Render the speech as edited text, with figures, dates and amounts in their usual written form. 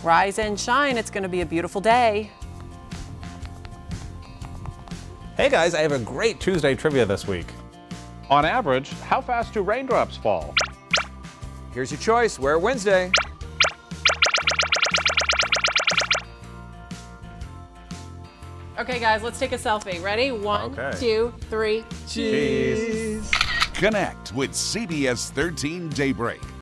Rise and shine. It's going to be a beautiful day. Hey guys, I have a great Tuesday trivia this week. On average, how fast do raindrops fall? Here's your choice. Wear Wednesday. Okay, guys, let's take a selfie. Ready? One, Okay. 2, 3. Cheese. Connect with CBS 13 Daybreak.